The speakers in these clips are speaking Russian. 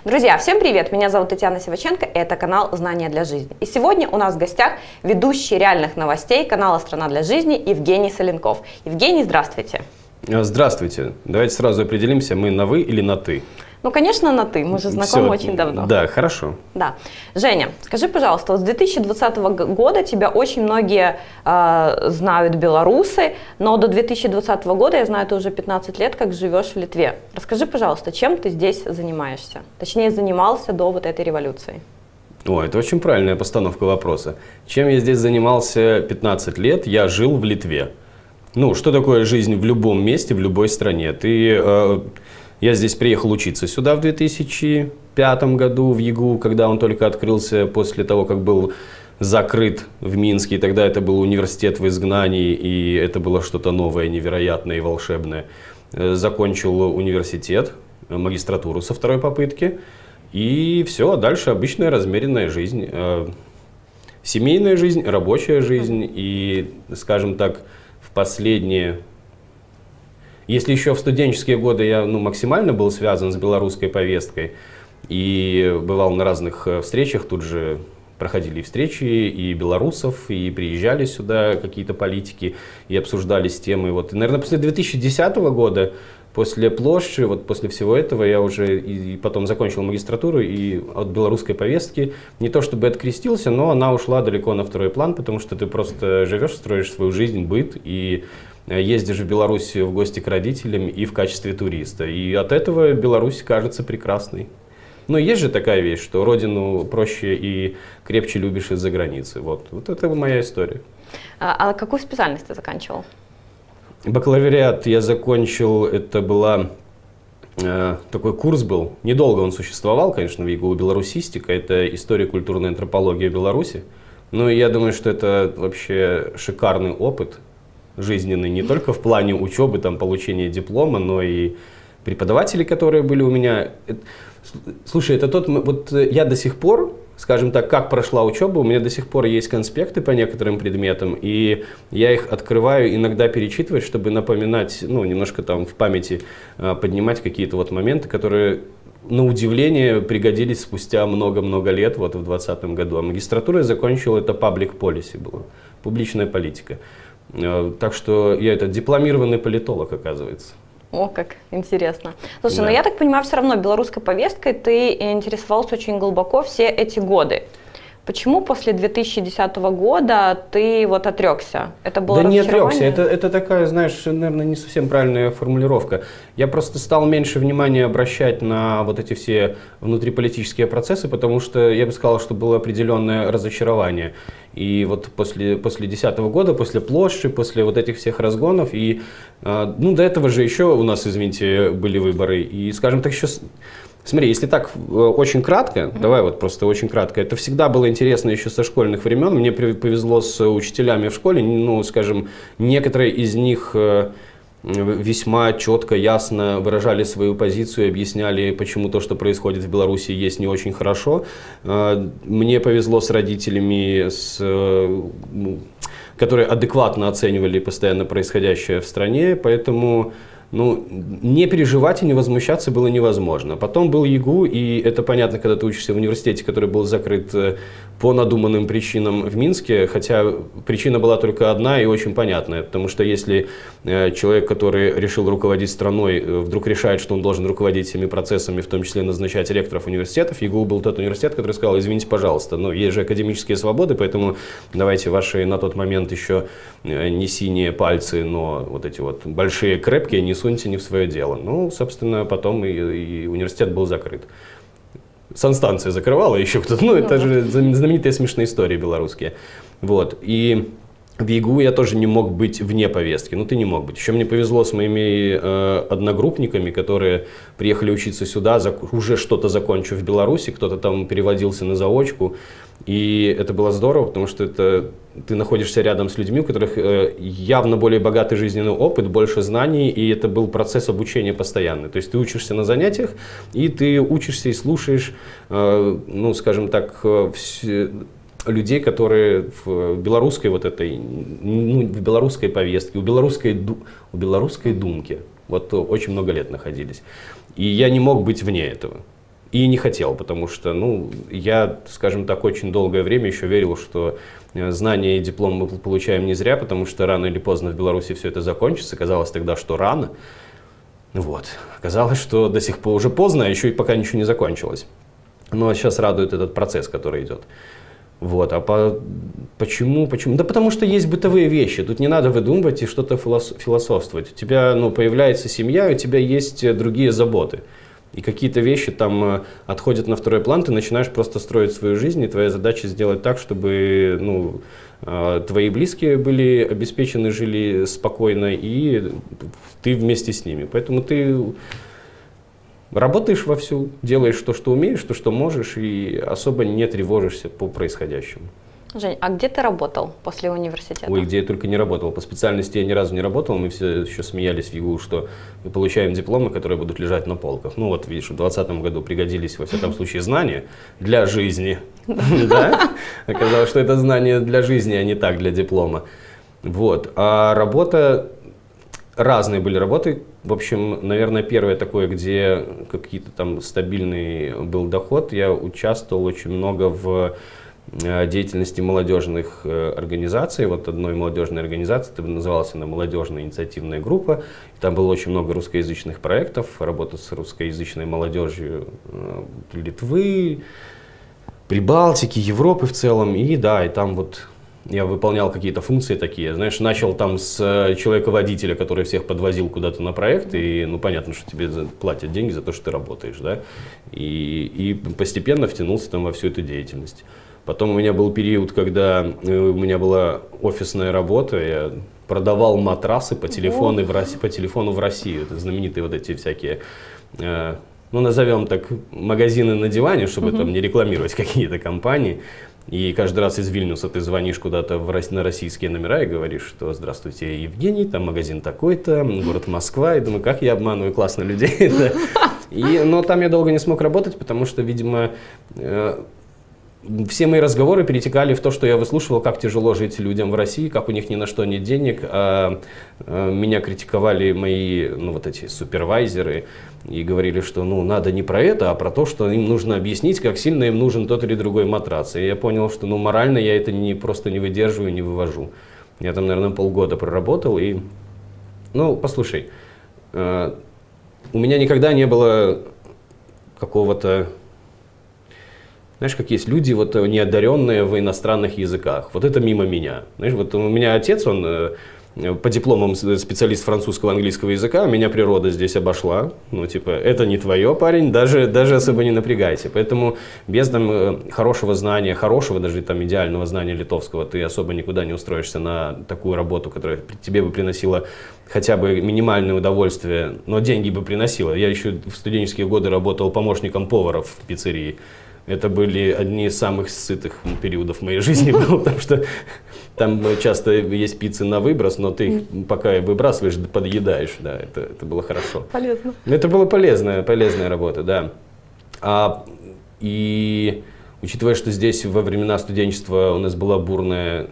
Друзья, всем привет! Меня зовут Татьяна Сиваченко, и это канал «Знания для жизни». И сегодня у нас в гостях ведущий реальных новостей канала «Страна для жизни» Евгений Соленков. Евгений, здравствуйте! Здравствуйте. Давайте сразу определимся, мы на «вы» или на «ты». Ну, конечно, на «ты». Мы же знакомы очень давно. Да, хорошо. Да. Женя, скажи, пожалуйста, вот с 2020 года тебя очень многие знают белорусы, но до 2020 года, я знаю, ты уже 15 лет как живешь в Литве. Расскажи, пожалуйста, чем ты здесь занимаешься? Точнее, занимался до вот этой революции. О, это очень правильная постановка вопроса. Чем я здесь занимался 15 лет? Я жил в Литве. Ну, что такое жизнь в любом месте, в любой стране? Я здесь приехал учиться сюда в 2005 году в ЕГУ, когда он только открылся после того, как был закрыт в Минске. И тогда это был университет в изгнании, и это было что-то новое, невероятное и волшебное. Закончил университет, магистратуру со второй попытки. И все, дальше обычная размеренная жизнь. Семейная жизнь, рабочая жизнь. И, скажем так, в последние... Если еще в студенческие годы я максимально был связан с белорусской повесткой и бывал на разных встречах, тут же проходили встречи и белорусов, и приезжали сюда какие-то политики, и обсуждались темы. Вот, и, наверное, после 2010 года, после площади, вот после всего этого я уже и потом закончил магистратуру, и от белорусской повестки не то чтобы открестился, но она ушла далеко на второй план, потому что ты просто живешь, строишь свою жизнь, быт, и ездишь в Беларусь в гости к родителям и в качестве туриста. И от этого Беларусь кажется прекрасной. Но есть же такая вещь, что родину проще и крепче любишь из-за границы. Вот это моя история. А какую специальность ты заканчивал? Бакалавриат я закончил, это была... такой курс был, недолго он существовал, конечно, в ЕГУ, белорусистика, это история культурной антропологии Беларуси. Но я думаю, что это вообще шикарный опыт жизненный, не только в плане учебы, там, получения диплома, но и преподаватели, которые были у меня. Слушай, это вот я до сих пор, скажем так, как прошла учеба, у меня до сих пор есть конспекты по некоторым предметам, и я их открываю иногда перечитывать, чтобы напоминать, немножко там в памяти поднимать какие-то вот моменты, которые, на удивление, пригодились спустя много-много лет, вот в 2020 году. А магистратуру я закончил, это public policy было, публичная политика. Так что я дипломированный политолог, оказывается. О, как интересно. Слушай, Да. но я так понимаю, все равно белорусской повесткой ты интересовался очень глубоко все эти годы. Почему после 2010 года ты вот отрекся? Это было Да не отрекся, разочарование? это такая, знаешь, наверное, не совсем правильная формулировка. Я просто стал меньше внимания обращать на вот эти все внутриполитические процессы, потому что я бы сказал, что было определенное разочарование. И вот после 2010 года, после площади, после вот этих всех разгонов, и до этого же еще у нас, извините, были выборы. И, скажем так, еще... Смотри, если так очень кратко, давай вот просто очень кратко, это всегда было интересно еще со школьных времен. Мне повезло с учителями в школе, скажем, некоторые из них весьма четко, ясно выражали свою позицию, объясняли, почему то, что происходит в Беларуси, есть не очень хорошо. Мне повезло с родителями, которые адекватно оценивали постоянно происходящее в стране, поэтому... не переживать и не возмущаться было невозможно. Потом был ЕГУ, и это понятно, когда ты учишься в университете, который был закрыт по надуманным причинам в Минске, хотя причина была только одна и очень понятная, потому что если человек, который решил руководить страной, вдруг решает, что он должен руководить всеми процессами, в том числе назначать ректоров университетов, ЕГУ был тот университет, который сказал: извините, пожалуйста, но есть же академические свободы, поэтому давайте ваши на тот момент еще не синие пальцы, но вот эти вот большие, крепкие, не суньте не в свое дело. Собственно, потом и университет был закрыт. Санстанция закрывала еще кто-то. Это же знаменитые смешные истории белорусские. Вот. И в ЕГУ я тоже не мог быть вне повестки. Ты не мог быть. Еще мне повезло с моими одногруппниками, которые приехали учиться сюда, уже что-то закончив в Беларуси, кто-то там переводился на заочку. И это было здорово, потому что ты находишься рядом с людьми, у которых явно более богатый жизненный опыт, больше знаний, и это был процесс обучения постоянный. То есть ты учишься на занятиях, и ты учишься и слушаешь, скажем так, людей, которые в белорусской в белорусской повестке, у белорусской думке очень много лет находились. И я не мог быть вне этого. И не хотел, потому что, ну, я, скажем так, очень долгое время еще верил, что знания и диплом мы получаем не зря, потому что рано или поздно в Беларуси все это закончится. Казалось тогда, что рано. Вот. Оказалось, что до сих пор уже поздно, а еще и пока ничего не закончилось. Но сейчас радует этот процесс, который идет. Вот. Почему? Да потому что есть бытовые вещи. Тут не надо выдумывать и что-то философствовать. У тебя, ну, появляется семья, у тебя есть другие заботы. И какие-то вещи там отходят на второй план, ты начинаешь просто строить свою жизнь, и твоя задача сделать так, чтобы, ну, твои близкие были обеспечены, жили спокойно, и ты вместе с ними. Поэтому ты работаешь вовсю, делаешь то, что умеешь, то, что можешь, и особо не тревожишься по происходящему. Жень, а где ты работал после университета? Ой, где я только не работал. По специальности я ни разу не работал. Мы все еще смеялись в ЕГУ, что мы получаем дипломы, которые будут лежать на полках. Ну вот, видишь, в 2020 году пригодились, во всяком случае, знания для жизни. Да? Оказалось, что это знания для жизни, а не так, для диплома. Вот. А работа... Разные были работы. В общем, наверное, первое такое, где какие-то там стабильный был доход. Я участвовал очень много в деятельности молодежных организаций. Вот одной молодежной организации, это называлась она «Молодежная инициативная группа». Там было очень много русскоязычных проектов, работа с русскоязычной молодежью Литвы, Прибалтики, Европы в целом. И да, и там вот я выполнял какие-то функции такие. Знаешь, начал там с человека-водителя, который всех подвозил куда-то на проект, и, ну, понятно, что тебе платят деньги за то, что ты работаешь, да. И постепенно втянулся там во всю эту деятельность. Потом у меня был период, когда у меня была офисная работа, я продавал матрасы по телефону в Россию. Это знаменитые вот эти всякие, ну, назовем так, магазины на диване, чтобы там не рекламировать какие-то компании. И каждый раз из Вильнюса ты звонишь куда-то на российские номера и говоришь, что «Здравствуйте, Евгений, там магазин такой-то, город Москва». И думаю, как я обманываю классно людей. Но там я долго не смог работать, потому что, видимо, все мои разговоры перетекали в то, что я выслушивал, как тяжело жить людям в России, как у них ни на что нет денег. Меня критиковали мои, ну, вот эти супервайзеры и говорили, что, ну, надо не про это, а про то, что им нужно объяснить, как сильно им нужен тот или другой матрас. И я понял, что, ну, морально я это просто не выдерживаю, не вывожу. Я там, наверное, полгода проработал и, ну, послушай, у меня никогда не было какого-то... Знаешь, как есть люди, вот, неодаренные в иностранных языках. Вот это мимо меня. Знаешь, вот у меня отец, он по дипломам специалист французского, английского языка, меня природа здесь обошла. Ну, типа, это не твое, парень, даже особо не напрягайся. Поэтому без там хорошего знания, даже там идеального знания литовского, ты особо никуда не устроишься на такую работу, которая тебе бы приносила хотя бы минимальное удовольствие, но деньги бы приносила. Я еще в студенческие годы работал помощником повара в пиццерии. Это были одни из самых сытых периодов моей жизни, потому что там часто есть пиццы на выброс, но ты их пока выбрасываешь, подъедаешь, да, это было хорошо. Полезно. Это была полезная работа, да. И учитывая, что здесь во времена студенчества у нас была бурная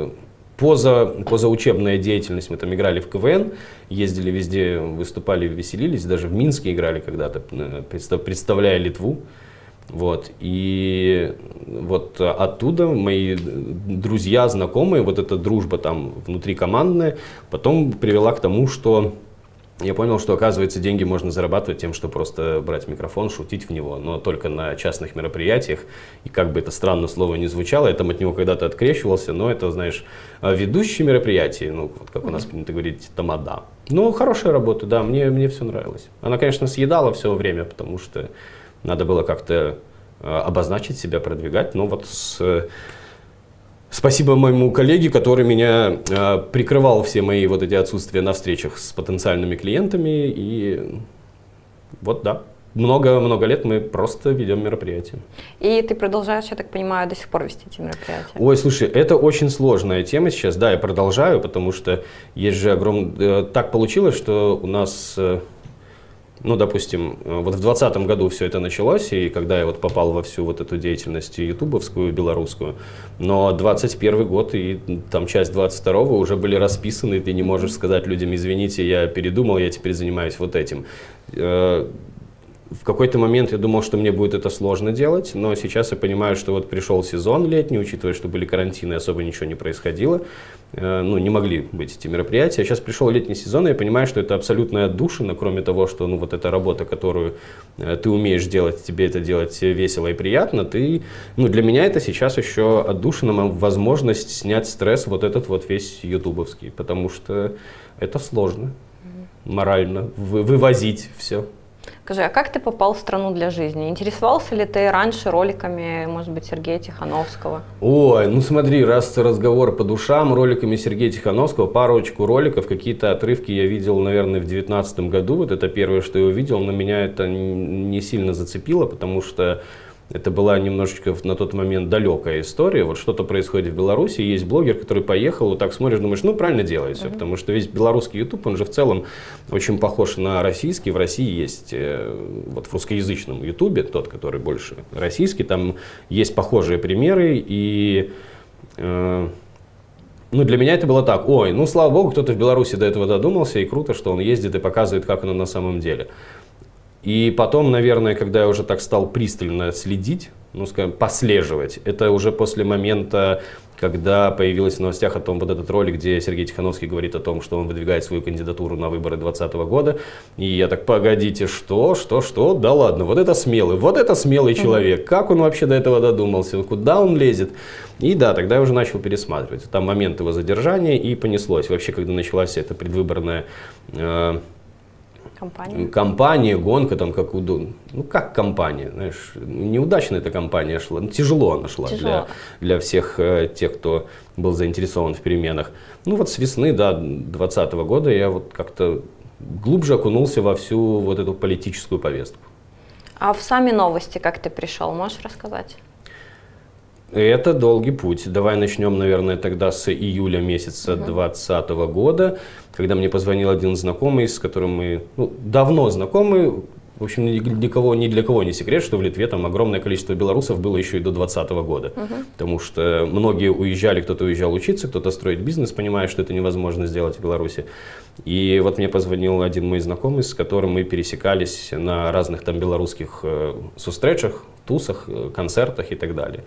позаучебная деятельность, мы там играли в КВН, ездили везде, выступали, веселились, даже в Минске играли когда-то, представляя Литву. Вот. И вот оттуда мои друзья, знакомые, вот эта дружба там внутрикомандная, потом привела к тому, что я понял, что, оказывается, деньги можно зарабатывать тем, что просто брать микрофон, шутить в него, но только на частных мероприятиях. И как бы это странно слово не звучало, я там от него когда-то открещивался, но это, знаешь, ведущие мероприятия, ну, вот как у нас принято говорить, тамада. Ну, хорошая работа, да, мне все нравилось. Она, конечно, съедала все время, потому что надо было как-то обозначить себя, продвигать. Но вот спасибо моему коллеге, который меня прикрывал все мои вот эти отсутствия на встречах с потенциальными клиентами. И вот да, много лет мы просто ведем мероприятия. И ты продолжаешь, я так понимаю, до сих пор вести эти мероприятия? Ой, слушай, это очень сложная тема сейчас. Да, я продолжаю, потому что есть же огромное... Так получилось, что у нас... Ну, допустим, вот в 2020 году все это началось, и когда я вот попал во всю вот эту деятельность ютубовскую, белорусскую, но 21 год и там часть 22-го уже были расписаны, и ты не можешь сказать людям: извините, я передумал, я теперь занимаюсь вот этим. В какой-то момент я думал, что мне будет это сложно делать, но сейчас я понимаю, что вот пришел сезон летний, учитывая, что были карантины, особо ничего не происходило, ну, не могли быть эти мероприятия. Сейчас пришел летний сезон, и я понимаю, что это абсолютная отдушина, кроме того, что, ну, вот эта работа, которую ты умеешь делать, тебе это делать весело и приятно, ну, для меня это сейчас еще отдушина, возможность снять стресс вот этот вот весь ютубовский, потому что это сложно морально, вывозить все. Скажи, а как ты попал в «Страну для жизни»? Интересовался ли ты раньше роликами, может быть, Сергея Тихановского? Ой, ну смотри, раз разговор по душам, роликами Сергея Тихановского, парочку роликов, какие-то отрывки я видел, наверное, в 2019 году. Вот это первое, что я увидел, но меня это не сильно зацепило, потому что это была немножечко на тот момент далекая история. Вот что-то происходит в Беларуси, есть блогер, который поехал, вот так смотришь, думаешь, ну правильно делает все, потому что весь белорусский YouTube, он же в целом очень похож на российский. В России есть, вот в русскоязычном YouTube, тот, который больше российский, там есть похожие примеры, и ну, для меня это было так, ой, ну слава богу, кто-то в Беларуси до этого додумался, и круто, что он ездит и показывает, как оно на самом деле. И потом, наверное, когда я уже так стал пристально следить, ну, скажем, послеживать, это уже после момента, когда появилось в новостях о том, вот этот ролик, где Сергей Тихановский говорит о том, что он выдвигает свою кандидатуру на выборы 2020 года. И я так, погодите, что? Да ладно, вот это смелый человек. Как он вообще до этого додумался? Куда он лезет? И да, тогда я уже начал пересматривать. Там момент его задержания, и понеслось. Вообще, когда началась эта предвыборная компания, гонка, там как удобно. Ну как компания, знаешь, неудачно эта компания шла, тяжело она шла для всех тех, кто был заинтересован в переменах. Ну вот с весны, да, 2020 года я вот как-то глубже окунулся во всю вот эту политическую повестку. А в сами новости как ты пришел, можешь рассказать? Это долгий путь. Давай начнем, наверное, тогда с июля месяца 2020 года, когда мне позвонил один знакомый, с которым мы давно знакомы. В общем, ни для кого не секрет, что в Литве там огромное количество белорусов было еще и до 2020 года. Потому что многие уезжали, кто-то уезжал учиться, кто-то строить бизнес, понимая, что это невозможно сделать в Беларуси. И вот мне позвонил один мой знакомый, с которым мы пересекались на разных там белорусских сустречах, тусах, концертах и так далее.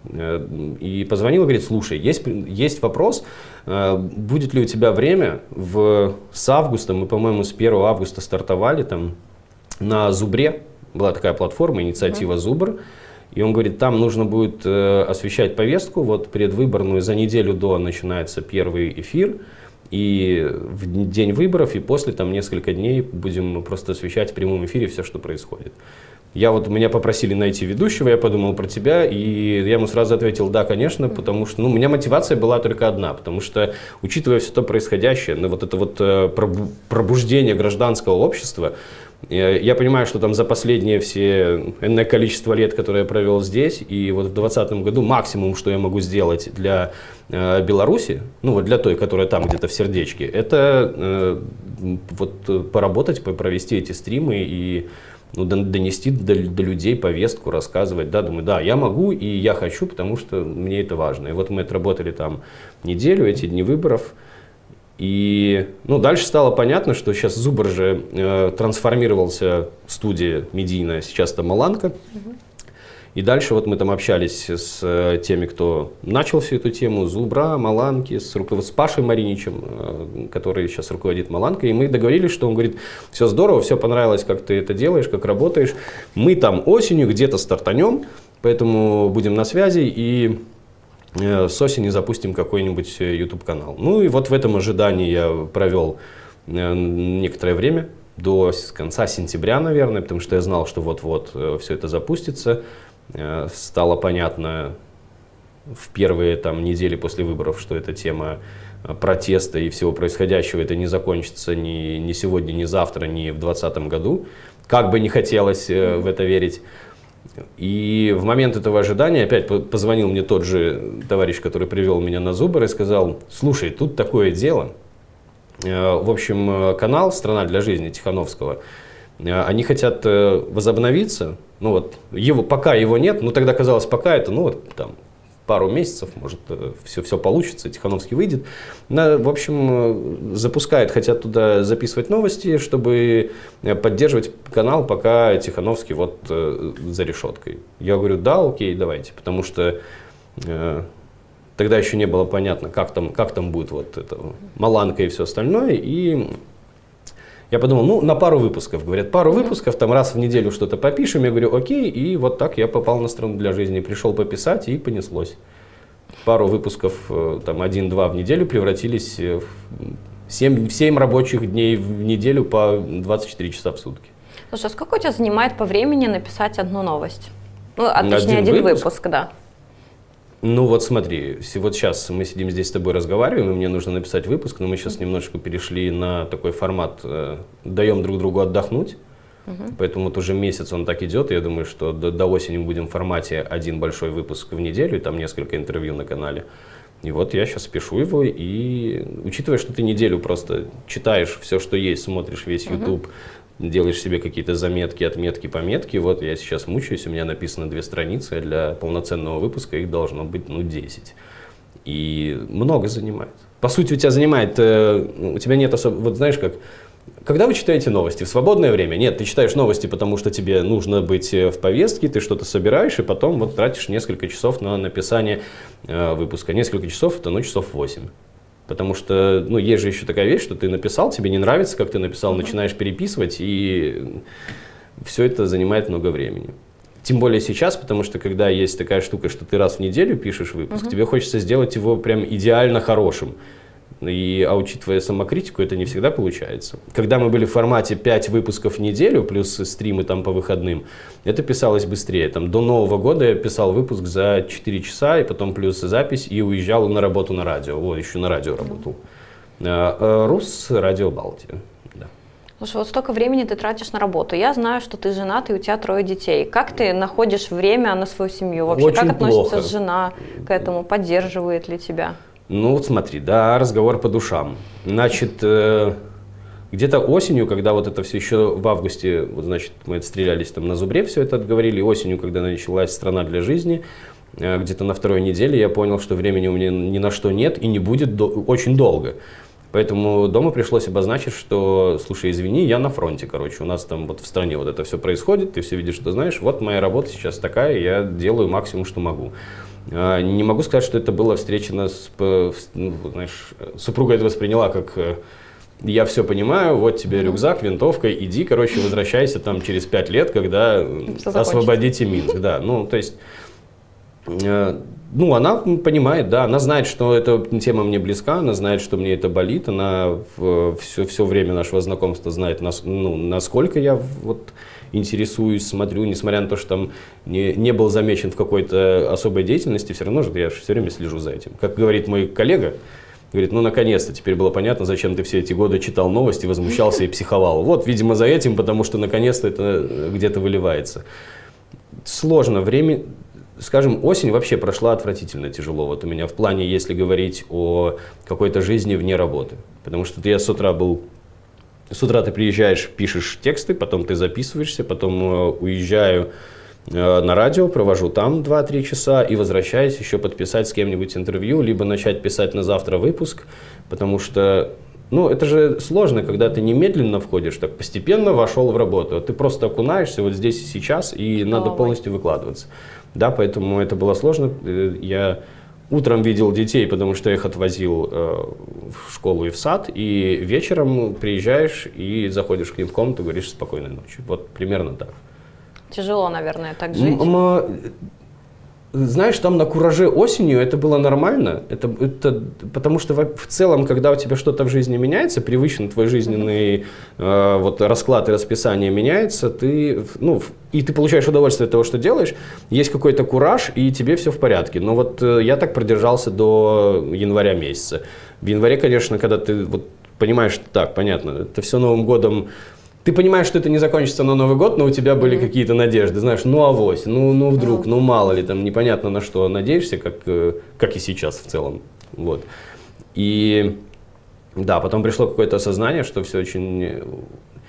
И позвонил и говорит, слушай, есть вопрос, будет ли у тебя время с августа, мы, по-моему, с 1 августа стартовали там на Зубре, была такая платформа, инициатива Зубр, и он говорит, там нужно будет освещать повестку, вот предвыборную, за неделю до начинается первый эфир, и в день выборов, и после там несколько дней будем просто освещать в прямом эфире все, что происходит. Меня попросили найти ведущего, я подумал про тебя, и я ему сразу ответил, да, конечно, потому что, у меня мотивация была только одна, потому что, учитывая все то происходящее, вот это вот пробуждение гражданского общества, я понимаю, что там за последние энное количество лет, которое я провел здесь, и вот в 2020 году максимум, что я могу сделать для Беларуси, вот для той, которая там где-то в сердечке, это вот поработать, провести эти стримы и донести до людей повестку, рассказывать, да, думаю, да, я могу и я хочу, потому что мне это важно. И вот мы отработали там неделю, эти дни выборов, и дальше стало понятно, что сейчас Зубр же трансформировался в студия медийная, сейчас там Маланка. И дальше вот мы там общались с теми, кто начал всю эту тему, Зубра, Маланки, с Пашей Мариничем, который сейчас руководит Маланкой. И мы договорились, что он говорит, все здорово, все понравилось, как ты это делаешь, как работаешь. Мы там осенью где-то стартанем, поэтому будем на связи и с осени запустим какой-нибудь YouTube-канал. Ну и вот в этом ожидании я провел некоторое время, до конца сентября, наверное, потому что я знал, что вот-вот все это запустится. Стало понятно в первые там недели после выборов, что эта тема протеста и всего происходящего, это не закончится ни сегодня, ни завтра, ни в 2020 году. Как бы не хотелось в это верить. И в момент этого ожидания опять позвонил мне тот же товарищ, который привел меня на Зубр, и сказал, слушай, тут такое дело. В общем, канал «Страна для жизни» Тихановского, они хотят возобновиться. Пока его нет, тогда казалось, пока это, там, пару месяцев, может, все получится, Тихановский выйдет. В общем, запускают, хотят туда записывать новости, чтобы поддерживать канал, пока Тихановский вот за решеткой. Я говорю, да, окей, давайте, потому что тогда еще не было понятно, как там будет вот это Маланка и все остальное, и я подумал, ну, на пару выпусков. Говорят, пару выпусков, там раз в неделю что-то попишем. Я говорю, окей, и вот так я попал на «Страну для жизни». Пришел пописать, и понеслось. Пару выпусков, там, 1-2 в неделю превратились в 7 рабочих дней в неделю по 24 часа в сутки. Слушай, а сколько у тебя занимает по времени написать одну новость? Ну, точнее, один выпуск, да. Ну вот смотри, вот сейчас мы сидим здесь с тобой разговариваем, и мне нужно написать выпуск, но мы сейчас немножечко перешли на такой формат, даем друг другу отдохнуть, поэтому вот уже месяц он так идет, и я думаю, что до осени мы будем в формате один большой выпуск в неделю, и там несколько интервью на канале. И вот я сейчас пишу его, и учитывая, что ты неделю просто читаешь все, что есть, смотришь весь YouTube, делаешь себе какие-то заметки, отметки, пометки. Вот я сейчас мучаюсь, у меня написано 2 страницы, а для полноценного выпуска их должно быть, ну, 10. И много занимает. По сути, у тебя занимает, у тебя нет особо, вот знаешь как, когда вы читаете новости в свободное время? Нет, ты читаешь новости, потому что тебе нужно быть в повестке, ты что-то собираешь, и потом вот тратишь несколько часов на написание выпуска. Несколько часов, это, ну, часов 8. Потому что, ну, есть же еще такая вещь, что ты написал, тебе не нравится, как ты написал, начинаешь переписывать, и все это занимает много времени. Тем более сейчас, потому что когда есть такая штука, что ты раз в неделю пишешь выпуск, тебе хочется сделать его прям идеально хорошим. А учитывая самокритику, это не всегда получается. Когда мы были в формате 5 выпусков в неделю, плюс стримы там по выходным, это писалось быстрее. Там, до Нового года я писал выпуск за 4 часа, и потом плюс запись, и уезжал на работу на радио. Вот, еще на радио работал. РУС, Радио Балтия. Да. Слушай, вот столько времени ты тратишь на работу. Я знаю, что ты женат, и у тебя 3 детей. Как ты находишь время на свою семью вообще? Очень как относится плохо. Жена к этому? Поддерживает ли тебя? Ну, вот смотри, да, разговор по душам. Значит, где-то осенью, когда вот это все еще в августе, вот, значит, мы отстрелялись там на зубре, все это отговорили, осенью, когда началась «Страна для жизни», где-то на 2-й неделе я понял, что времени у меня ни на что нет и не будет очень долго. Поэтому дома пришлось обозначить, что, слушай, извини, я на фронте, короче, у нас там вот в стране вот это все происходит, ты все видишь, что знаешь, вот моя работа сейчас такая, я делаю максимум, что могу. Не могу сказать, что это было встречено знаешь, супруга это восприняла как я все понимаю, вот тебе рюкзак, винтовка, иди, короче, возвращайся там через 5 лет, когда освободите Минск. Да, ну, то есть, ну, она понимает, да, она знает, что эта тема мне близка, она знает, что мне это болит, она все время нашего знакомства знает, насколько я вот интересуюсь, смотрю, несмотря на то, что там не был замечен в какой-то особой деятельности, все равно же я все время слежу за этим. Как говорит мой коллега, говорит, ну, наконец-то теперь было понятно, зачем ты все эти годы читал новости, возмущался и психовал. Вот, видимо, за этим, потому что наконец-то это где-то выливается. Сложно. Время, скажем, осень вообще прошла отвратительно тяжело. Вот у меня в плане, если говорить о какой-то жизни вне работы. Потому что я с утра ты приезжаешь, пишешь тексты, потом ты записываешься, потом уезжаю на радио, провожу там 2-3 часа и возвращаюсь еще подписать с кем-нибудь интервью, либо начать писать на завтра выпуск, потому что, ну, это же сложно, когда ты немедленно входишь, так постепенно вошел в работу, а ты просто окунаешься вот здесь и сейчас, и надо полностью выкладываться. Да, поэтому это было сложно. Я утром видел детей, потому что я их отвозил в школу и в сад, и вечером приезжаешь и заходишь к ним в комнату и говоришь «спокойной ночи». Вот примерно так. Тяжело, наверное, так жить. Знаешь, там на кураже осенью это было нормально, потому что в целом, когда у тебя что-то в жизни меняется, привычный твой жизненный вот, расклад и расписание меняется, и ты получаешь удовольствие от того, что делаешь, есть какой-то кураж, и тебе все в порядке. Но вот я так продержался до января месяца. В январе, конечно, когда ты вот, понимаешь, что так, понятно, это все Новым годом. Ты понимаешь, что это не закончится на Новый год, но у тебя были какие-то надежды, знаешь, ну авось, ну вдруг, ну мало ли, там непонятно на что надеешься, как и сейчас в целом, вот. И да, потом пришло какое-то осознание, что все очень...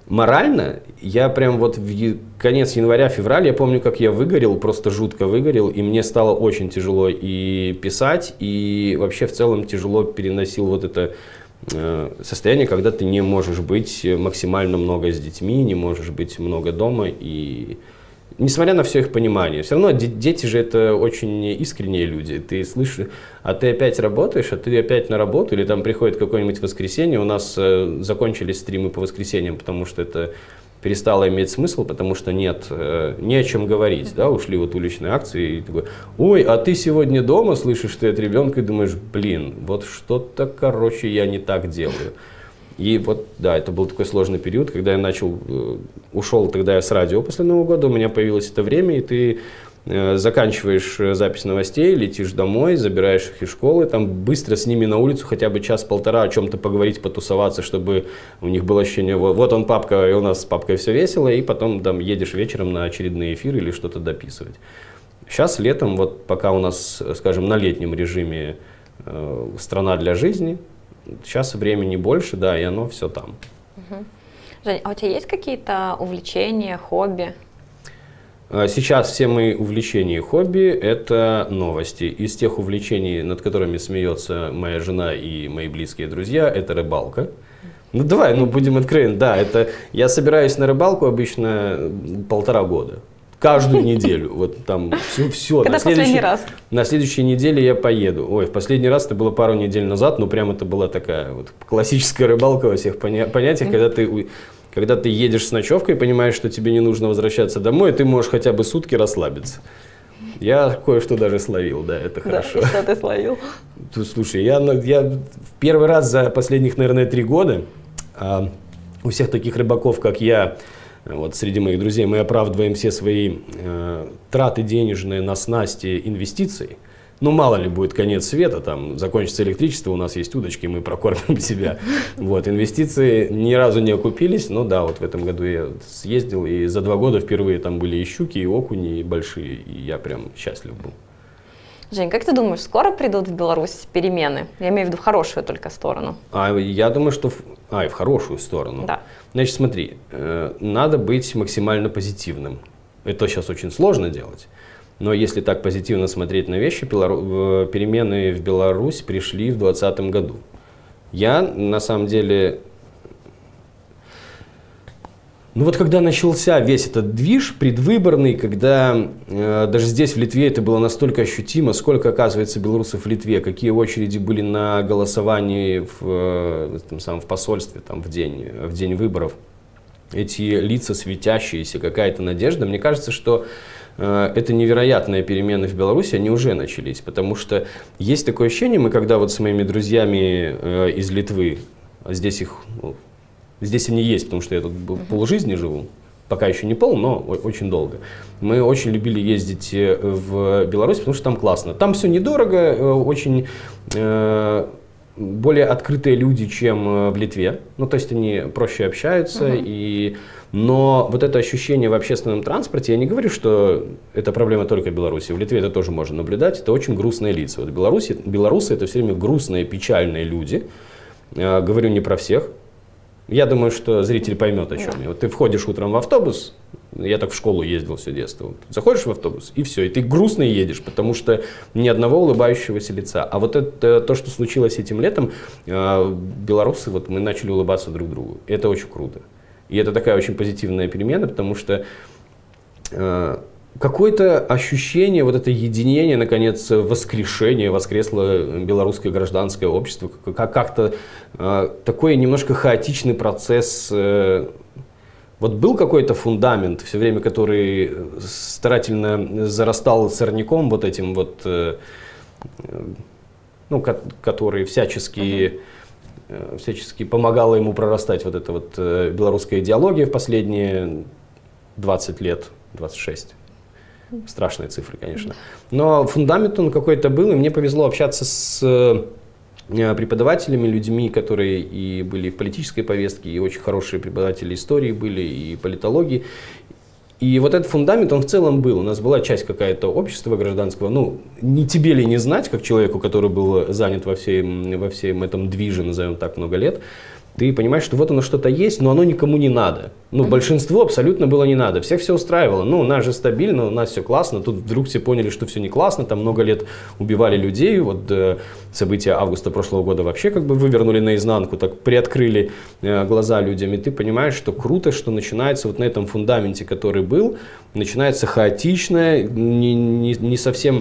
Морально, я прям вот конец января-февраль, я помню, как я выгорел, просто жутко выгорел, и мне стало очень тяжело и писать, и вообще в целом тяжело переносил вот это состояние, когда ты не можешь быть максимально много с детьми, не можешь быть много дома, и несмотря на все их понимание, все равно дети же это очень искренние люди. Ты слышишь, а ты опять работаешь, а ты опять на работу, или там приходит какое-нибудь воскресенье, у нас закончились стримы по воскресеньям, потому что это перестало иметь смысл, потому что нет, не о чем говорить, да, ушли вот уличные акции, и такой, ой, а ты сегодня дома, слышишь ты от ребенка, и думаешь, блин, вот что-то, короче, я не так делаю. И вот, да, это был такой сложный период, когда я ушел тогда я с радио после Нового года, у меня появилось это время, и ты заканчиваешь запись новостей, летишь домой, забираешь их из школы, там быстро с ними на улицу хотя бы час-полтора о чем-то поговорить, потусоваться, чтобы у них было ощущение, вот он папка, и у нас с папкой все весело, и потом там едешь вечером на очередные эфиры или что-то дописывать. Сейчас летом, вот пока у нас, скажем, на летнем режиме страна для жизни, сейчас времени больше, да, и оно все там. Жень, а у тебя есть какие-то увлечения, хобби? Сейчас все мои увлечения и хобби – это новости. Из тех увлечений, над которыми смеется моя жена и мои близкие друзья, это рыбалка. Ну давай, будем откровенны. Да, это я собираюсь на рыбалку обычно 1,5 года. Каждую неделю. Вот там все. Когда последний раз? На следующей неделе я поеду. Ой, в последний раз это было пару недель назад, но прям это была такая вот классическая рыбалка во всех понятиях, когда ты едешь с ночевкой, понимаешь, что тебе не нужно возвращаться домой, и ты можешь хотя бы сутки расслабиться. Я кое-что даже словил, да, это хорошо. Да, что ты словил? Слушай, я в первый раз за последних, наверное, 3 года, у всех таких рыбаков, как я, вот среди моих друзей, мы оправдываем все свои траты денежные на снасти инвестиций. Ну, мало ли будет конец света, там закончится электричество, у нас есть удочки, мы прокормим себя. Вот, инвестиции ни разу не окупились, но да, вот в этом году я съездил, и за 2 года впервые там были и щуки, и окуни, и большие, и я прям счастлив был. Жень, как ты думаешь, скоро придут в Беларусь перемены? Я имею в виду в хорошую только сторону. Я думаю, что и в хорошую сторону. Да. Значит, смотри, надо быть максимально позитивным. Это сейчас очень сложно делать. Но если так позитивно смотреть на вещи, перемены в Беларусь пришли в 2020 году. Я, на самом деле, вот когда начался весь этот движ предвыборный, когда даже здесь, в Литве, это было настолько ощутимо, сколько, оказывается, белорусов в Литве, какие очереди были на голосовании в посольстве там, в день выборов. Эти лица светящиеся, какая-то надежда. Мне кажется, что это невероятные перемены в Беларуси, они уже начались, потому что есть такое ощущение, мы когда вот с моими друзьями из Литвы, здесь они есть, потому что я тут полжизни живу, пока еще не пол, но очень долго. Мы очень любили ездить в Беларусь, потому что там классно. Там все недорого, очень более открытые люди, чем в Литве. Ну, то есть они проще общаются. Но вот это ощущение в общественном транспорте, я не говорю, что это проблема только Беларуси. В Литве это тоже можно наблюдать. Это очень грустные лица. Вот белорусы это все время грустные, печальные люди. Говорю не про всех. Я думаю, что зритель поймет, о чем я. Вот ты входишь утром в автобус, я так в школу ездил все детство, вот, заходишь в автобус и все, и ты грустно едешь, потому что ни одного улыбающегося лица. А вот это то, что случилось этим летом, белорусы, вот мы начали улыбаться друг другу. Это очень круто. И это такая очень позитивная перемена, потому что какое-то ощущение, вот это единение, наконец, воскрешение, воскресло белорусское гражданское общество, как-то такой немножко хаотичный процесс. Вот был какой-то фундамент, все время который старательно зарастал сорняком вот этим вот, который всячески помогала ему прорастать вот эта вот белорусская идеология в последние 20 лет, 26. Страшные цифры, конечно. Но фундамент он какой-то был, и мне повезло общаться с преподавателями, людьми, которые и были в политической повестке, и очень хорошие преподаватели истории были, и политологии. И вот этот фундамент, он в целом был. У нас была часть какая-то общества гражданского. Ну, не тебе ли не знать, как человеку, который был занят во всем этом движе, назовем так, много лет. ты понимаешь, что вот оно что-то есть, но оно никому не надо. Ну, большинству абсолютно было не надо. Всех все устраивало. Ну, у нас же стабильно, у нас все классно. Тут вдруг все поняли, что все не классно. Там много лет убивали людей. Вот события августа прошлого года вообще как бы вывернули наизнанку, так приоткрыли глаза людям. И ты понимаешь, что круто, что начинается вот на этом фундаменте, который был, начинается хаотичное, не совсем...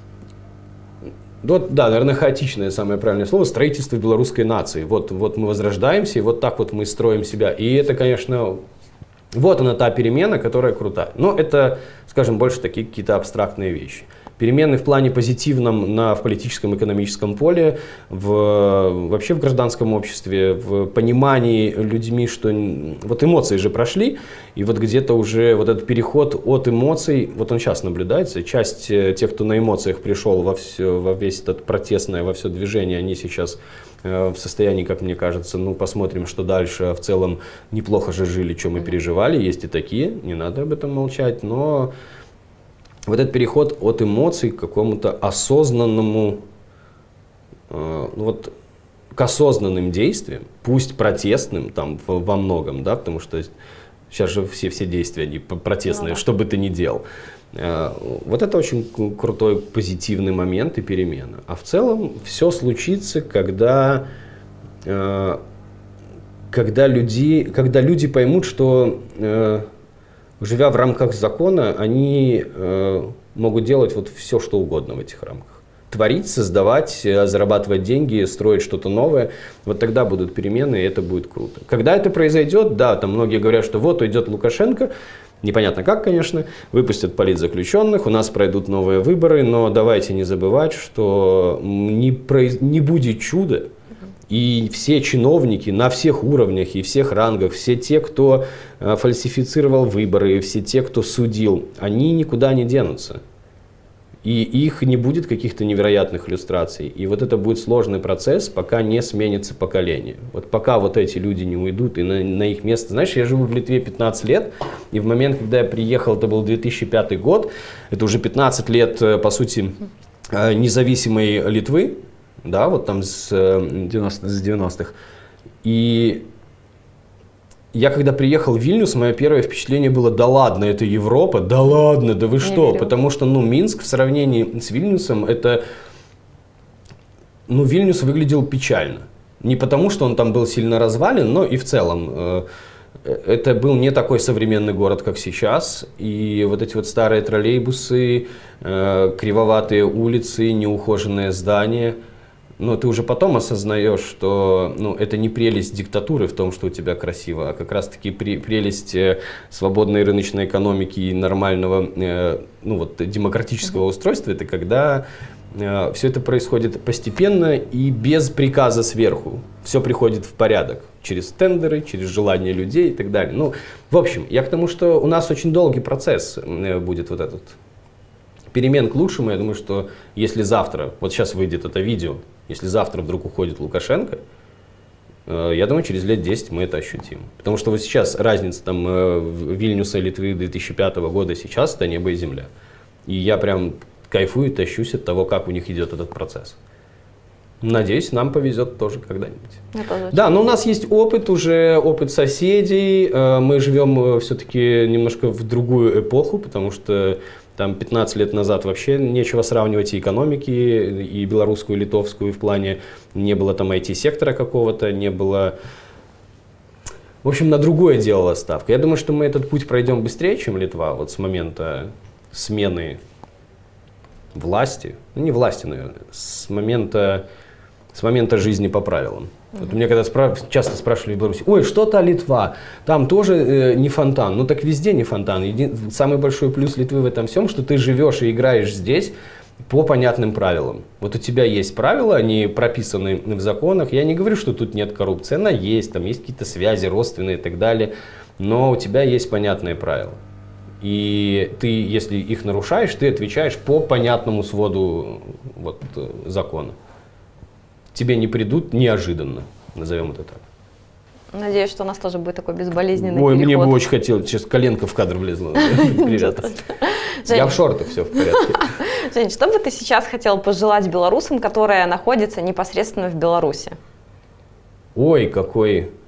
Вот, да, наверное, хаотичное самое правильное слово, строительство белорусской нации. Вот мы возрождаемся, и вот так вот мы строим себя. И это, конечно, вот она та перемена, которая крутая. Но это, скажем, больше такие какие-то абстрактные вещи. Перемены в плане позитивном в политическом, экономическом поле, вообще в гражданском обществе, в понимании людьми, что вот эмоции же прошли, и вот где-то уже вот этот переход от эмоций, вот он сейчас наблюдается, часть тех, кто на эмоциях пришел во весь этот протестное, во все движение, они сейчас в состоянии, как мне кажется, ну посмотрим, что дальше, в целом неплохо же жили, что мы переживали, есть и такие, не надо об этом молчать, но... Вот этот переход от эмоций к какому-то осознанному, вот, к осознанным действиям, пусть протестным там во многом, да, потому что сейчас же все действия они протестные, что бы ты ни делал. Вот это очень крутой позитивный момент и перемена. А в целом все случится, когда люди поймут, что... Живя в рамках закона, они могут делать вот все, что угодно в этих рамках. Творить, создавать, зарабатывать деньги, строить что-то новое. Вот тогда будут перемены, и это будет круто. Когда это произойдет, да, там многие говорят, что вот уйдет Лукашенко, непонятно как, конечно, выпустят политзаключенных, у нас пройдут новые выборы, но давайте не забывать, что не будет чуда. И все чиновники на всех уровнях и всех рангах, все те, кто фальсифицировал выборы, все те, кто судил, они никуда не денутся. И их не будет каких-то невероятных иллюстраций. И вот это будет сложный процесс, пока не сменится поколение. Вот пока вот эти люди не уйдут и на их место. Знаешь, я живу в Литве 15 лет, и в момент, когда я приехал, это был 2005 год, это уже 15 лет, по сути, независимой Литвы. Да, вот там с 90-х. И я когда приехал в Вильнюс, мое первое впечатление было: да ладно, это Европа, да ладно, да вы что? Потому что, ну, Минск в сравнении с Вильнюсом, это, ну, Вильнюс выглядел печально. Не потому, что он там был сильно развален, но и в целом. Это был не такой современный город, как сейчас. И вот эти вот старые троллейбусы, кривоватые улицы, неухоженные здания. Но ты уже потом осознаешь, что, ну, это не прелесть диктатуры в том, что у тебя красиво, а как раз-таки прелесть свободной рыночной экономики и нормального, ну, вот, демократического устройства. Это когда все это происходит постепенно и без приказа сверху. Все приходит в порядок через тендеры, через желание людей и так далее. Ну, в общем, я к тому, что у нас очень долгий процесс будет вот этот. Перемен к лучшему. Я думаю, что если завтра, вот сейчас выйдет это видео, если завтра вдруг уходит Лукашенко, я думаю, через лет 10 мы это ощутим. Потому что вот сейчас разница там Вильнюса, Литвы 2005 года сейчас — это небо и земля. И я прям кайфую, тащусь от того, как у них идет этот процесс. Надеюсь, нам повезет тоже когда-нибудь. Да, но у нас есть опыт уже, опыт соседей. Мы живем все-таки немножко в другую эпоху, потому что там 15 лет назад вообще нечего сравнивать и экономики, и белорусскую, и литовскую, в плане не было там IT-сектора какого-то, не было... В общем, на другое делала ставка. Я думаю, что мы этот путь пройдем быстрее, чем Литва, вот с момента смены власти, ну не власти, наверное, с момента жизни по правилам. Вот меня когда часто спрашивали в Беларуси: ой, что та Литва, там тоже не фонтан. Ну так везде не фонтан. Самый большой плюс Литвы в этом всем, что ты живешь и играешь здесь по понятным правилам. Вот у тебя есть правила, они прописаны в законах. Я не говорю, что тут нет коррупции, она есть, там есть какие-то связи родственные и так далее. Но у тебя есть понятные правила. И ты, если их нарушаешь, ты отвечаешь по понятному своду вот, закона. Тебе не придут неожиданно, назовем это так. Надеюсь, что у нас тоже будет такой безболезненный переход. Мне бы очень хотелось, сейчас коленка в кадр влезла. Ребята. Я в шортах, все в порядке. Жень, что бы ты сейчас хотел пожелать белорусам, которые находятся непосредственно в Беларуси? Ой, какой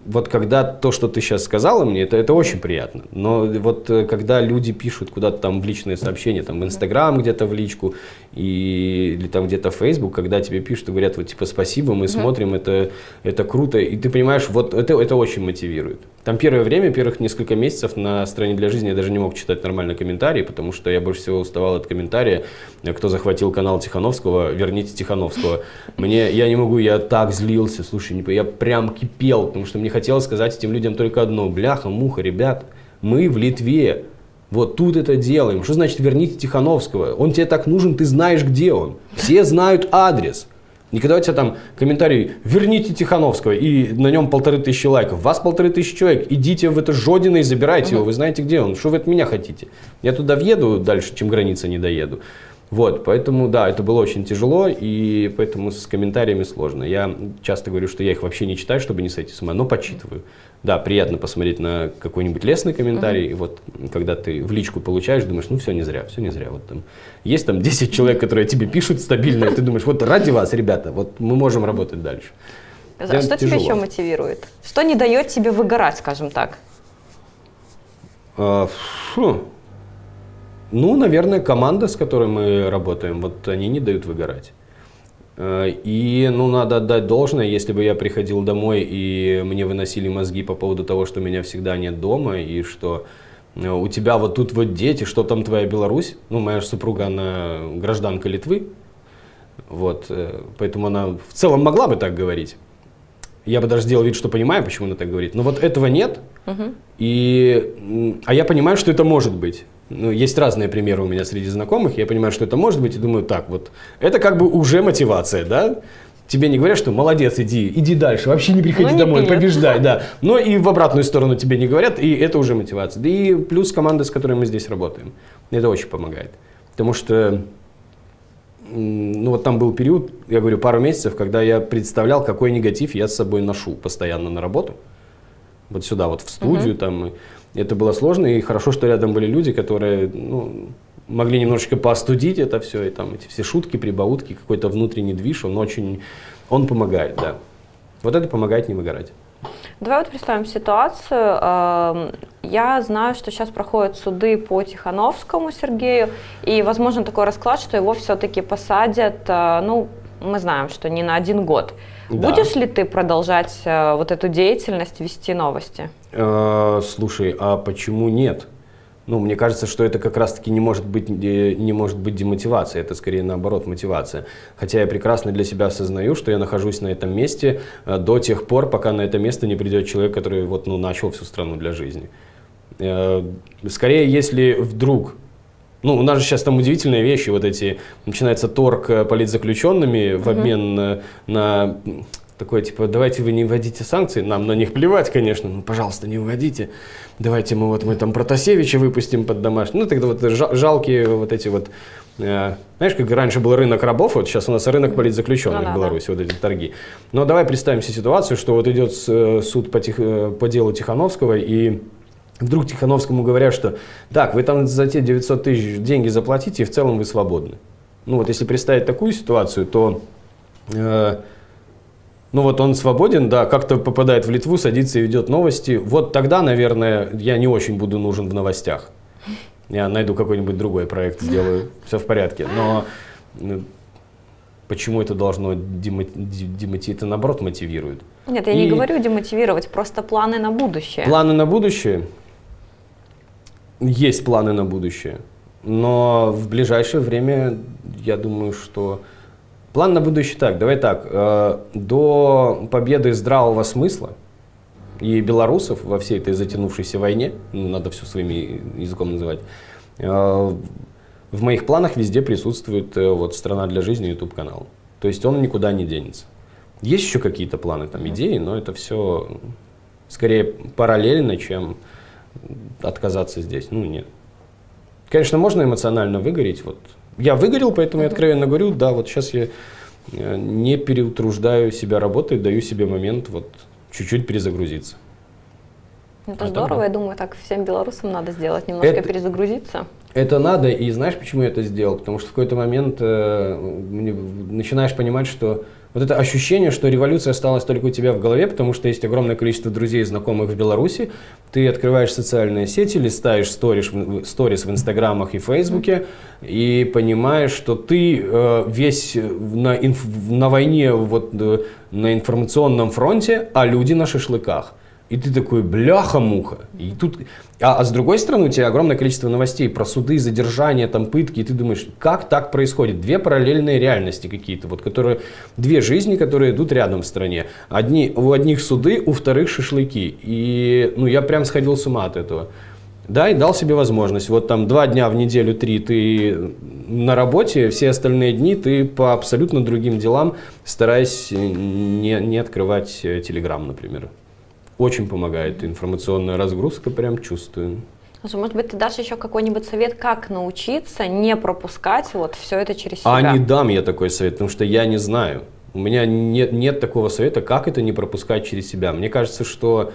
вот когда то, что ты сейчас сказала мне, это очень приятно. Но вот когда люди пишут куда-то там в личные сообщения, там в Инстаграм где-то в личку, или там где-то в Фейсбук, когда тебе пишут и говорят, вот типа спасибо, мы смотрим, это круто, и ты понимаешь, вот это очень мотивирует. Там первое время, первых несколько месяцев на «Стране для жизни» я даже не мог читать нормально комментарии, потому что я больше всего уставал от комментария, кто захватил канал Тихановского, верните Тихановского. Я не могу, я так злился, слушай, я прям кипел, потому что мне хотелось сказать этим людям только одно: бляха, муха, ребят, мы в Литве, вот тут это делаем. Что значит верните Тихановского? Он тебе так нужен, ты знаешь, где он. Все знают адрес. И когда у тебя там комментарий «Верните Тихановского», и на нем 1500 лайков, вас 1500 человек, идите в это Жодино и забирайте его, вы знаете, где он. Что вы от меня хотите? Я туда въеду дальше, чем граница не доеду. Вот, поэтому, да, это было очень тяжело, и поэтому с комментариями сложно. Я часто говорю, что я их вообще не читаю, чтобы не сойти с ума, но почитываю. Да, приятно посмотреть на какой-нибудь лестный комментарий, и вот когда ты в личку получаешь, думаешь, ну все не зря. Вот там есть там 10 человек, которые тебе пишут стабильно, и ты думаешь, вот ради вас, ребята, вот мы можем работать дальше. А что тебя еще мотивирует? Что не дает тебе выгорать, скажем так? Ну, наверное, команда, с которой мы работаем, вот они не дают выгорать. И, ну, надо отдать должное, если бы я приходил домой и мне выносили мозги по поводу того, что меня всегда нет дома, и что у тебя вот тут вот дети, что там твоя Беларусь. Ну, моя супруга, она гражданка Литвы, вот, поэтому она в целом могла бы так говорить. Я бы даже сделал вид, что понимаю, почему она так говорит. Но вот этого нет, а я понимаю, что это может быть. Ну, есть разные примеры у меня среди знакомых, я понимаю, что это может быть, и думаю, так, вот, это как бы уже мотивация, да? Тебе не говорят, что молодец, иди дальше, вообще не приходи домой, побеждай, да. Но и в обратную сторону тебе не говорят, и это уже мотивация. Да и плюс команда, с которой мы здесь работаем, это очень помогает. Потому что, ну вот там был период, я говорю, пару месяцев, когда я представлял, какой негатив я с собой ношу постоянно на работу. Вот сюда, вот в студию там. Это было сложно, и хорошо, что рядом были люди, которые, ну, могли немножечко поостудить это все, и там эти все шутки, прибаутки, какой-то внутренний движ, он помогает, да. Вот это помогает не выгорать. Давай вот представим ситуацию. Я знаю, что сейчас проходят суды по Тихановскому Сергею, и возможен такой расклад, что его все-таки посадят, ну, мы знаем, что не на 1 год. Да. Будешь ли ты продолжать вот эту деятельность, вести новости? Слушай, а почему нет? Ну, мне кажется, что это как раз-таки не может быть демотивация, это скорее наоборот мотивация. Хотя я прекрасно для себя осознаю, что я нахожусь на этом месте до тех пор, пока на это место не придет человек, который вот, ну, начал всю страну для жизни. Скорее, если вдруг... Ну, у нас же сейчас там удивительные вещи, вот эти, начинается торг политзаключенными в обмен на такое, типа, давайте вы не вводите санкции, нам на них плевать, конечно, ну, пожалуйста, не вводите, давайте мы там Протасевича выпустим под домашний, ну, тогда вот жалкие вот эти вот, знаешь, как раньше был рынок рабов, вот сейчас у нас рынок политзаключенных в Беларуси, вот эти торги. Но давай представим себе ситуацию, что вот идет суд по делу Тихановского, и вдруг Тихановскому говорят, что так, вы там за те 900 тысяч деньги заплатите, и в целом вы свободны. Ну вот если представить такую ситуацию, то ну вот он свободен, да, как-то попадает в Литву, садится и ведет новости. Вот тогда, наверное, я не очень буду нужен в новостях. Я найду какой-нибудь другой проект, сделаю, все в порядке. Но почему это должно демотивировать? Это наоборот мотивирует. Нет, я не говорю демотивировать, просто планы на будущее. Планы на будущее? Есть планы на будущее, но в ближайшее время, я думаю, что... План на будущее так, давай так, до победы здравого смысла и белорусов во всей этой затянувшейся войне, ну, надо все своим языком называть, в моих планах везде присутствует вот «Страна для жизни» YouTube-канал. То есть он никуда не денется. Есть еще какие-то планы, там, идеи, но это все скорее параллельно, чем отказаться здесь. Ну, нет. Конечно, можно эмоционально выгореть. Вот. Я выгорел, поэтому я откровенно говорю, да, вот сейчас я не переутруждаю себя работой, даю себе момент вот чуть-чуть перезагрузиться. Это здорово, я думаю, так всем белорусам надо сделать, немножко перезагрузиться. Это надо, и знаешь, почему я это сделал? Потому что в какой-то момент начинаешь понимать, что вот это ощущение, что революция осталась только у тебя в голове, потому что есть огромное количество друзей и знакомых в Беларуси, ты открываешь социальные сети, листаешь сторис в инстаграмах и фейсбуке и понимаешь, что ты весь на войне, вот, на информационном фронте, а люди на шашлыках. И ты такой, бляха-муха. И тут... А с другой стороны, у тебя огромное количество новостей про суды, задержания, там, пытки. И ты думаешь, как так происходит? Две параллельные реальности какие-то, вот, которые, две жизни, которые идут рядом в стране. У одних суды, у вторых шашлыки. И ну, я прям сходил с ума от этого. Да, и дал себе возможность. Вот там 2 дня в неделю, 3 ты на работе, все остальные дни ты по абсолютно другим делам, стараясь не открывать Telegram, например. Очень помогает информационная разгрузка, прям чувствую. Слушай, может быть, ты дашь еще какой-нибудь совет, как научиться не пропускать вот все это через себя? А не дам я такой совет, потому что я не знаю. У меня нет такого совета, как это не пропускать через себя. Мне кажется, что...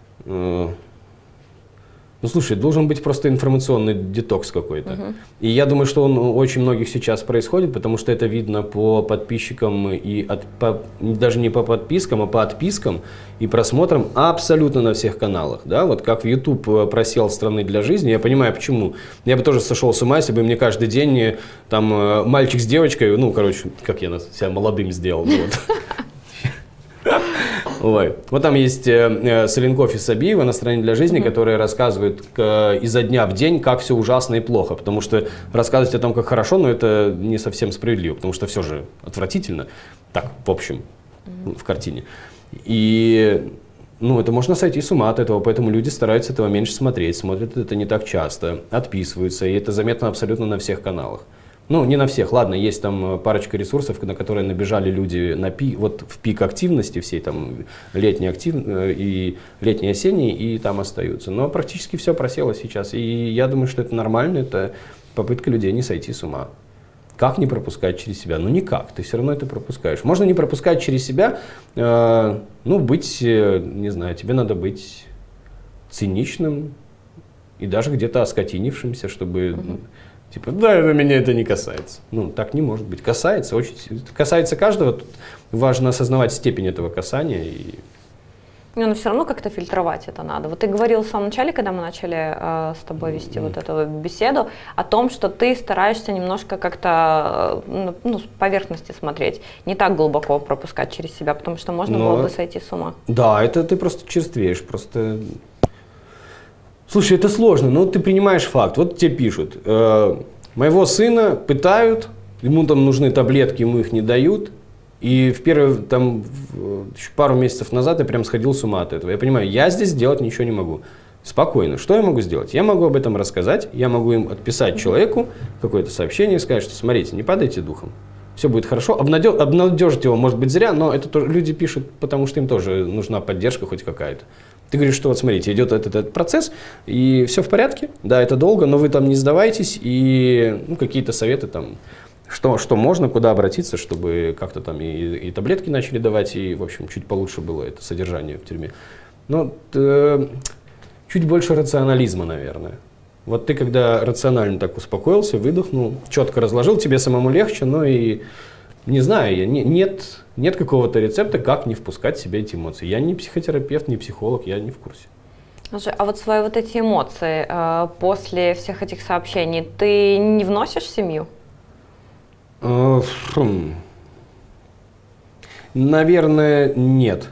Ну, слушай, должен быть просто информационный детокс какой-то. И я думаю, что он у очень многих сейчас происходит, потому что это видно по подписчикам, и даже не по подпискам, а по отпискам и просмотрам абсолютно на всех каналах. Да? Вот как в YouTube просел «Страны для жизни», я понимаю, почему. Я бы тоже сошел с ума, если бы мне каждый день там мальчик с девочкой, ну, короче, как я себя молодым сделал. Ой. Вот там есть Соленков и Сабиева на «Стране для жизни», которые рассказывают изо дня в день, как все ужасно и плохо. Потому что рассказывать о том, как хорошо, но это не совсем справедливо, потому что все же отвратительно. Так, в общем, в картине. И ну, это можно сойти с ума от этого, поэтому люди стараются этого меньше смотреть, смотрят это не так часто, отписываются, и это заметно абсолютно на всех каналах. Ну, не на всех, ладно, есть там парочка ресурсов, на которые набежали люди вот в пик активности всей, там, и летней-осенней, и там остаются. Но практически все просело сейчас, и я думаю, что это нормально, это попытка людей не сойти с ума. Как не пропускать через себя? Ну, никак, ты все равно это пропускаешь. Можно не пропускать через себя, ну, быть, не знаю, тебе надо быть циничным и даже где-то оскотинившимся, чтобы... Типа, да, меня это не касается. Ну, так не может быть. Касается, очень касается каждого. Тут важно осознавать степень этого касания. Но все равно как-то фильтровать это надо. Вот ты говорил в самом начале, когда мы начали с тобой вести вот эту беседу, о том, что ты стараешься немножко как-то ну, с поверхности смотреть, не так глубоко пропускать через себя, потому что можно было бы сойти с ума. Да, это ты просто черствеешь, просто... Слушай, это сложно, но ты принимаешь факт. Вот тебе пишут, моего сына пытают, ему там нужны таблетки, ему их не дают. И еще пару месяцев назад я прям сходил с ума от этого. Я понимаю, я здесь сделать ничего не могу. Спокойно. Что я могу сделать? Я могу об этом рассказать, я могу им отписать человеку какое-то сообщение и сказать, что смотрите, не падайте духом. Все будет хорошо. Обнадежить его, может быть, зря, но это тоже люди пишут, потому что им тоже нужна поддержка хоть какая-то. Ты говоришь, что вот смотрите, идет этот процесс, и все в порядке, да, это долго, но вы там не сдавайтесь, и ну, какие-то советы там, что можно, куда обратиться, чтобы как-то там и таблетки начали давать, и, в общем, чуть получше было это содержание в тюрьме. Но чуть больше рационализма, наверное. Вот ты, когда рационально так успокоился, выдохнул, четко разложил, тебе самому легче, но и, не знаю, нет какого-то рецепта, как не впускать в себя эти эмоции. Я не психотерапевт, не психолог, я не в курсе. Слушай, а вот свои вот эти эмоции после всех этих сообщений ты не вносишь в семью? Наверное, нет.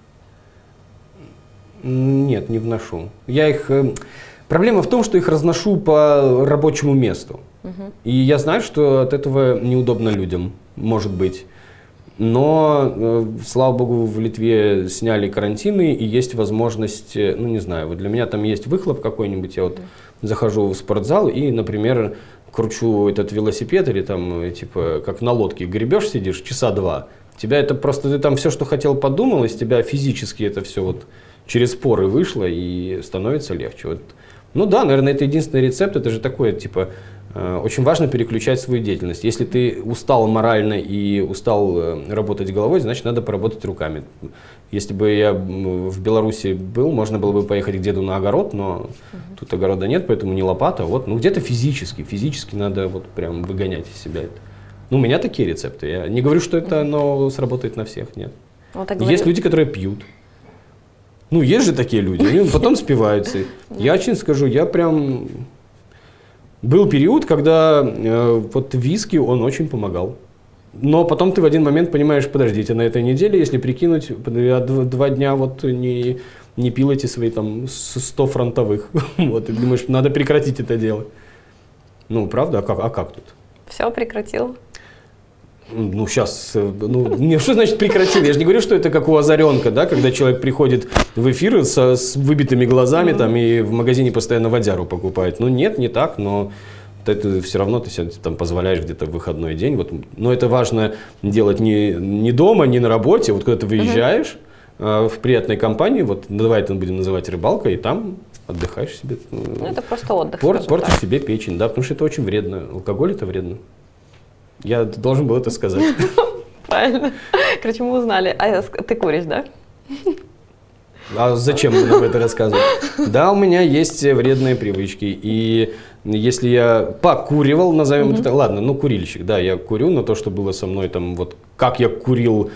Нет, не вношу. Проблема в том, что их разношу по рабочему месту. И я знаю, что от этого неудобно людям, может быть. Но, слава богу, в Литве сняли карантины, и есть возможность, ну не знаю, вот для меня там есть выхлоп какой-нибудь, я вот захожу в спортзал и, например, кручу этот велосипед или там, типа, как на лодке, гребешь, сидишь часа 2, тебя это просто, ты там все, что хотел, подумал, из тебя физически это все вот через поры вышло и становится легче. Вот. Ну да, наверное, это единственный рецепт, это же такое, типа, очень важно переключать свою деятельность. Если ты устал морально и устал работать головой, значит, надо поработать руками. Если бы я в Беларуси был, можно было бы поехать к деду на огород, но тут огорода нет, поэтому не лопата. Вот, ну где-то физически надо вот прям выгонять из себя это. Ну, у меня такие рецепты. Я не говорю, что это оно сработает на всех, нет. Вот так Есть люди, которые пьют. Ну, есть же такие люди, они потом спиваются. Я честно скажу, я прям... Был период, когда вот виски, он очень помогал. Но потом ты в один момент понимаешь, подождите, на этой неделе, если прикинуть, я 2 дня вот не пил эти свои там 100 фронтовых. Вот, и думаешь, надо прекратить это дело. Ну, правда? А как тут? Все прекратил. Ну, сейчас, ну, что значит прекратил? Я же не говорю, что это как у Озаренка, да, когда человек приходит в эфир с выбитыми глазами там, и в магазине постоянно водяру покупает. Ну, нет, не так, но это все равно ты себе там позволяешь где-то в выходной день. Вот, но это важно делать не дома, не на работе, вот когда ты выезжаешь в приятной компании, вот давай это будем называть рыбалкой, и там отдыхаешь себе. Ну, это просто отдых. Портишь себе печень, да, потому что это очень вредно. Алкоголь это вредно. Я должен был это сказать. Правильно. Короче, мы узнали. А ты куришь, да? А зачем нам это рассказывать? Да, у меня есть вредные привычки. И если я покуривал, назовем это, ладно, ну курильщик, да, я курю, но то, что было со мной там, вот как я курил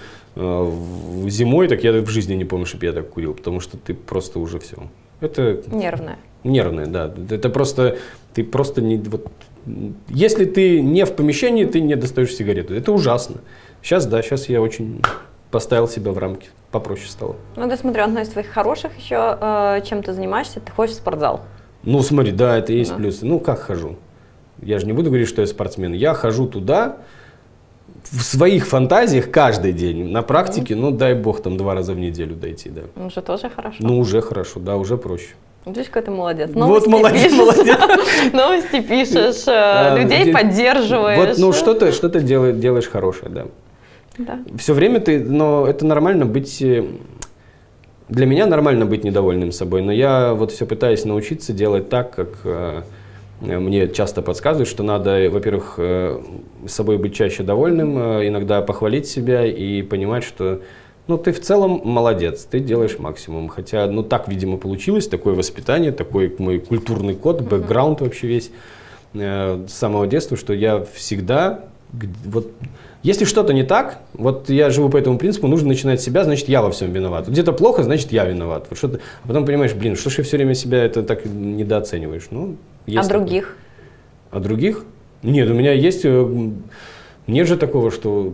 зимой, так я в жизни не помню, чтобы я так курил, потому что ты просто уже все. Это нервное, да. Это просто, ты просто не... Вот, если ты не в помещении, ты не достаешь сигарету. Это ужасно. Сейчас, да, сейчас я очень поставил себя в рамки. Попроще стало. Ну, ты смотри, одно из твоих хороших еще, чем ты занимаешься, ты ходишь в спортзал. Ну, смотри, да, это есть плюсы. Ну, как хожу? Я же не буду говорить, что я спортсмен. Я хожу туда в своих фантазиях каждый день. На практике, ну, дай бог, там 2 раза в неделю дойти, да. Уже тоже хорошо. Ну, уже хорошо, да, уже проще. Видишь, какой ты молодец. Новости вот молодец, пишешь, молодец. Новости пишешь, людей поддерживаешь. Вот, ну, что-то делаешь хорошее, да. Да. Все время но это нормально быть, для меня нормально быть недовольным собой, но я вот все пытаюсь научиться делать так, как мне часто подсказывают, что надо, во-первых, собой быть чаще довольным, иногда похвалить себя и понимать, что ну, ты в целом молодец, ты делаешь максимум. Хотя, ну, так, видимо, получилось, такое воспитание, такой мой культурный код, бэкграунд вообще весь с самого детства, что я всегда, вот, если что-то не так, вот я живу по этому принципу, нужно начинать с себя, значит, я во всем виноват. Где-то плохо, значит, я виноват. Вот что-то, а потом понимаешь, блин, что ж я все время себя это так недооцениваешь. Ну, есть других? А других? Нет, у меня есть, нет же такого, что...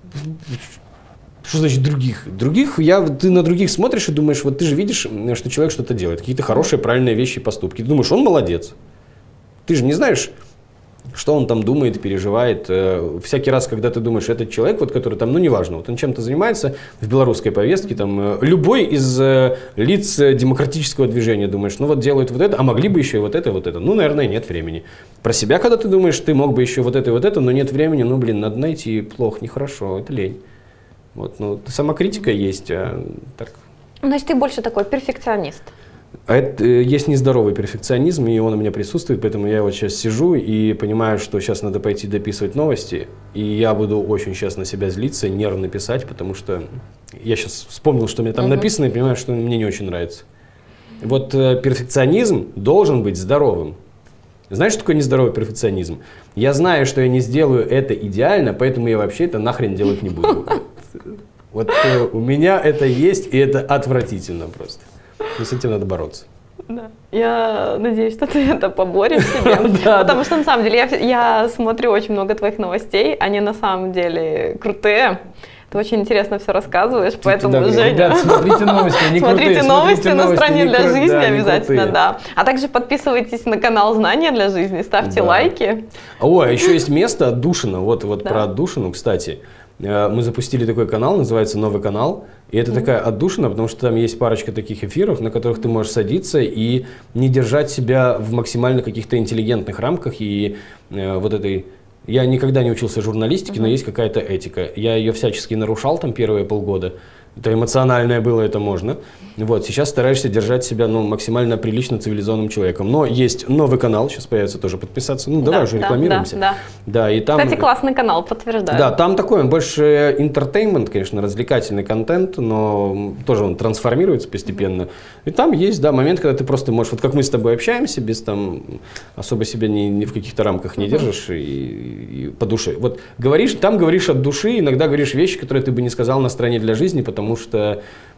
Что значит других? Ты на других смотришь и думаешь, вот ты же видишь, что человек что-то делает, какие-то хорошие, правильные вещи и поступки. Ты думаешь, он молодец. Ты же не знаешь, что он там думает, переживает. Всякий раз, когда ты думаешь, этот человек, вот, который там, ну неважно, вот он чем-то занимается в белорусской повестке, там, любой из лиц демократического движения думаешь, ну вот делают вот это, а могли бы еще и вот это, вот это. Ну, наверное, нет времени. Про себя, когда ты думаешь, ты мог бы еще вот это, но нет времени, ну, блин, надо найти, плохо, нехорошо, это лень. Вот, ну, самокритика есть, а так... Значит, ты больше такой перфекционист. Это, есть нездоровый перфекционизм, и он у меня присутствует, поэтому я вот сейчас сижу и понимаю, что сейчас надо пойти дописывать новости, и я буду очень сейчас на себя злиться, нервно писать, потому что я сейчас вспомнил, что у меня там написано, и понимаю, что мне не очень нравится. Вот перфекционизм должен быть здоровым. Знаешь, что такое нездоровый перфекционизм? Я знаю, что я не сделаю это идеально, поэтому я вообще это нахрен делать не буду. Вот у меня это есть, и это отвратительно просто. И с этим надо бороться. Да. Я надеюсь, что ты это поборешь себе. Потому что на самом деле я смотрю очень много твоих новостей, они на самом деле крутые. Ты очень интересно все рассказываешь, поэтому, Женя, ребят, смотрите новости, они смотрите новости на стране для жизни обязательно, да. А также подписывайтесь на канал Знания для жизни, ставьте лайки. О, еще есть место отдушина, вот про отдушину, кстати. Мы запустили такой канал, называется «Новый канал». И это такая отдушина, потому что там есть парочка таких эфиров, на которых ты можешь садиться и не держать себя в максимально каких-то интеллигентных рамках. И вот этой... Я никогда не учился журналистике, но есть какая-то этика. Я ее всячески нарушал там первые полгода. Это эмоциональное было, это можно. Вот, сейчас стараешься держать себя, ну, максимально прилично цивилизованным человеком. Но есть новый канал, сейчас появится тоже подписаться. Ну, давай уже рекламируемся. Да. И там, кстати, классный канал, подтверждаю. Да, там такой, он больше entertainment, конечно, развлекательный контент, но тоже он трансформируется постепенно. И там есть, да, момент, когда ты просто можешь, вот как мы с тобой общаемся, без там, особо себя ни в каких-то рамках не держишь и по душе. Вот говоришь, там говоришь от души, иногда говоришь вещи, которые ты бы не сказал на стороне для жизни, потому что...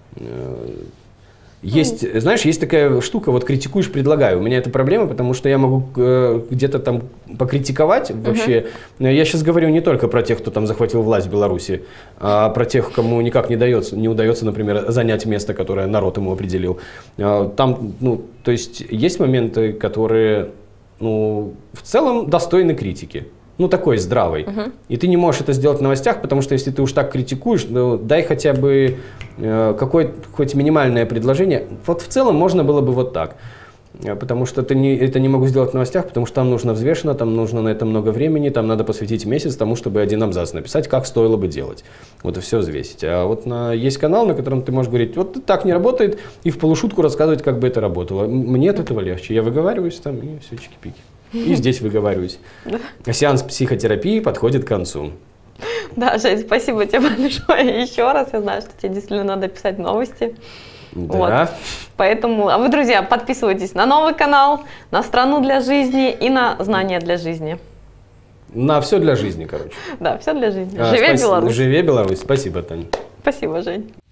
Есть, знаешь, есть такая штука, вот критикуешь, предлагаю. У меня это проблема, потому что я могу где-то там покритиковать вообще. Я сейчас говорю не только про тех, кто там захватил власть в Беларуси, а про тех, кому никак не удается, например, занять место, которое народ ему определил. Там, ну, то есть есть моменты, которые, ну, в целом достойны критики. Ну, такой здравый. И ты не можешь это сделать в новостях, потому что если ты уж так критикуешь, ну, дай хотя бы хоть минимальное предложение. Вот в целом можно было бы вот так. Потому что это не могу сделать в новостях, потому что там нужно взвешенно, там нужно на это много времени, там надо посвятить месяц тому, чтобы один абзац написать, как стоило бы делать. Вот и все взвесить. А вот есть канал, на котором ты можешь говорить, вот так не работает, и в полушутку рассказывать, как бы это работало. Мне от этого легче. Я выговариваюсь там, и все, чики-пики. И здесь выговариваюсь. Сеанс психотерапии подходит к концу. Да, Жень, спасибо тебе большое еще раз. Я знаю, что тебе действительно надо писать новости. Да. Вот. Поэтому, а вы, друзья, подписывайтесь на новый канал, на «Страну для жизни» и на «Знания для жизни». На все для жизни, короче. Да, все для жизни. Живе Беларусь. Живе Беларусь. Спасибо, Таня. Спасибо, Жень.